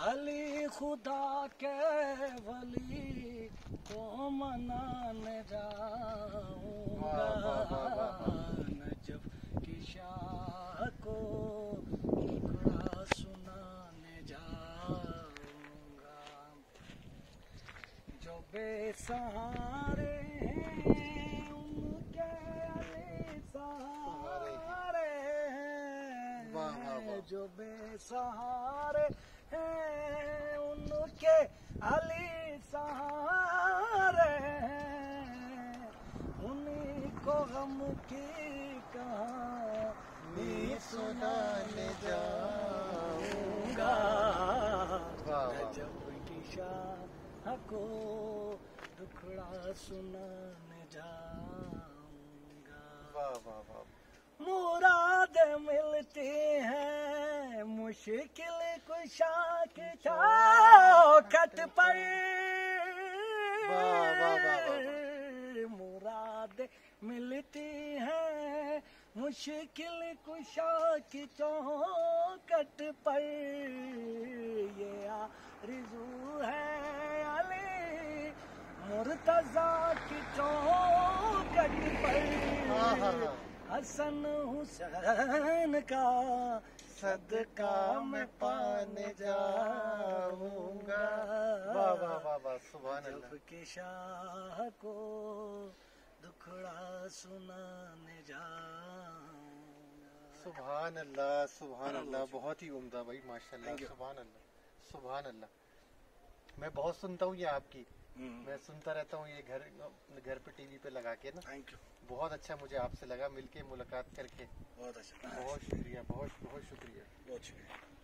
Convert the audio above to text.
अली खुदा के वली को मनाने जाऊंगा, नजफ की शाह को टुकड़ा सुनाने जाऊंगा। जो बेसहारे हैं उनके अली सहारे हैं, जो बेसहारे हैं उनके अली सहारे हैं, उन्हीं को गम की कहानी सुनाने जाऊंगा, नजफ की शाह को टुकड़ा सुनाने जाऊंगा। मुराद मिलती है मुश्किल कुशा की चौखट पर, मुराद मिलती है मुश्किल कुशा की चौखट पर, ये आरज़ू है अली मुर्तज़ा की चौखट पर, हसन हुसैन का सदका मैं पाने जाऊंगा, नजफ की शाह को दुखड़ा सुनाने जाऊंगा। सुभान अल्लाह, सुभान अल्लाह, बहुत ही उम्दा भाई, माशाल्लाह, सुभान अल्लाह, सुभान अल्लाह। मैं बहुत सुनता हूँ ये आपकी, मैं सुनता रहता हूँ ये घर पे टीवी पे लगा के ना। थैंक यू, बहुत अच्छा मुझे आपसे लगा मिलके, मुलाकात करके। बहुत अच्छा, बहुत शुक्रिया, बहुत बहुत शुक्रिया, बहुत शुक्रिया।